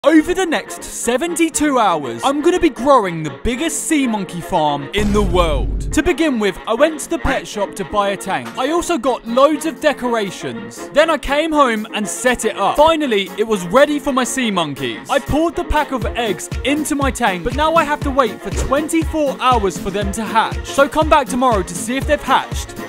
Over the next 72 hours, I'm gonna be growing the biggest sea monkey farm in the world. To begin with, I went to the pet shop to buy a tank. I also got loads of decorations. Then I came home and set it up. Finally, it was ready for my sea monkeys. I poured the pack of eggs into my tank, but now I have to wait for 24 hours for them to hatch. So come back tomorrow to see if they've hatched